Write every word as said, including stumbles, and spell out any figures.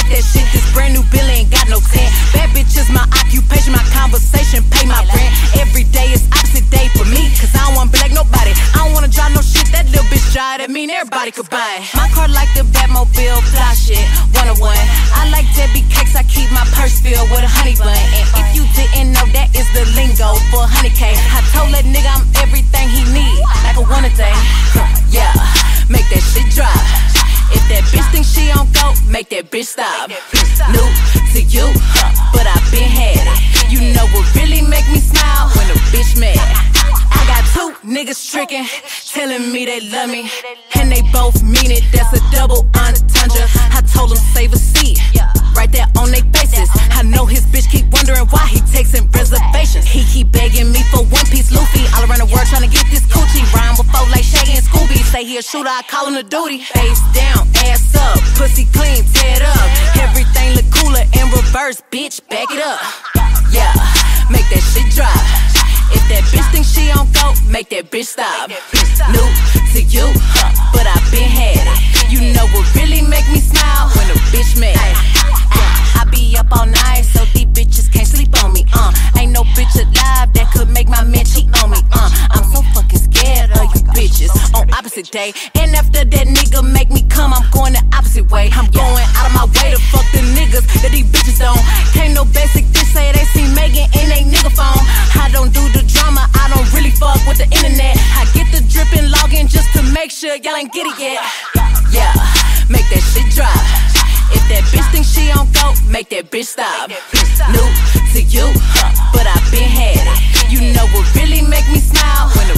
Fuck that shit, this brand new bill ain't got no tent. Bad bitch is my occupation, my conversation, pay my rent. Every day is opposite day for me, cause I don't wanna be like nobody. I don't wanna drive no shit, that little bitch drive, that mean everybody could buy it. My car like the Batmobile, fly shit, one oh one. I like Debbie cakes, I keep my purse filled with a honey bun. And if you didn't know, that is the lingo for one hundred K. I told that nigga I'm everything he need, like a one a day. Yeah, make that shit drop. If that bitch thinks she on go, make that bitch stop. New to you, but I been had it. You know what really make me smile? When a bitch mad. I got two niggas tricking, telling me they love me, and they both mean it. That's a double entendre. I told them save a seat, right there on they faces. I know his bitch keep wondering why he takes in reservations. He keep begging me for one piece Luffy, all around the world trying to get this coochie. Rhyme before like Shaggy and Scooby. Say he a shooter, I call him the duty. Face down, ass up, pussy clean, tear it up. Everything look cooler in reverse, bitch, back it up. Yeah, make that shit drop. If that bitch thinks she on go, make that bitch stop. New to you, but I been had it. You know what really make me smile? When a bitch mad. I be up all night, so these bitches can't sleep on me. Uh, ain't no bitch alive that could make my man cheat on me. Uh, I'm so fucking scared of you bitches on opposite day. And after that nigga make me come, I'm going the opposite way. I'm going out of my way to fuck the niggas that these bitches don't. Can't no basic bitch say they see Megan in they nigga phone. I don't do the drama, I don't really fuck with the internet. I get the drippin' login just to make sure y'all ain't get it yet. Yeah, make that shit drop. If that bitch thinks she on go, make that bitch stop. New to you, but I been had it. You know what really make me smile? When a